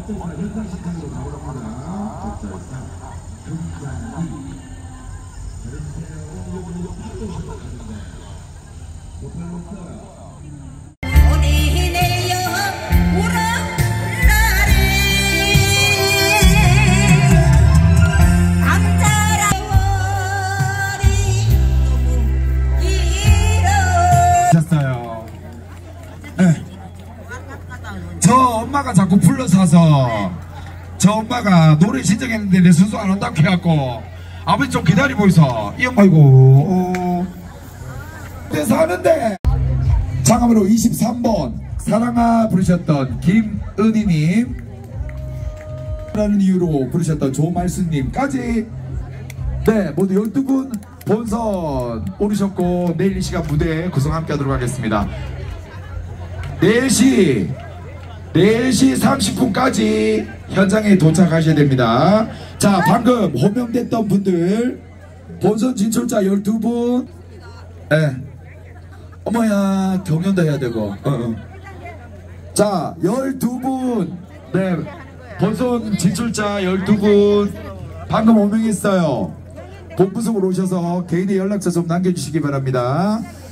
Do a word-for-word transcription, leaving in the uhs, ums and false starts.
저 엄마가 자꾸 불러서서 저 엄마가 노래 신청했는데 내 순서 안 온다고 해갖고 아버지 좀 기다리고 있어. 이 엄마 아이고 어... 그래서 하는데 장갑으로 이십삼 번 사랑아 부르셨던 김은희님 라는 이유로 부르셨던 조말순님까지 네 모두 열두 분 본선 오르셨고 내일 이 시간 무대 구성 함께 하도록 하겠습니다. 네 시 네 시 삼십 분까지 현장에 도착하셔야 됩니다. 자 방금 호명됐던 분들 본선 진출자 열두 분 네. 어머야 경연도 해야 되고 어, 어. 자 열두 분 네 본선 진출자 열두 분 방금 호명했어요. 본부석으로 오셔서 개인의 연락처 좀 남겨주시기 바랍니다.